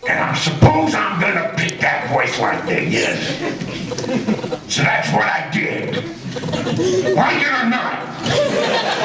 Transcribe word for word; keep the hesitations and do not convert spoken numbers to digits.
And I suppose I'm gonna pick that voice like that, yes. So that's what I did. Like it or not.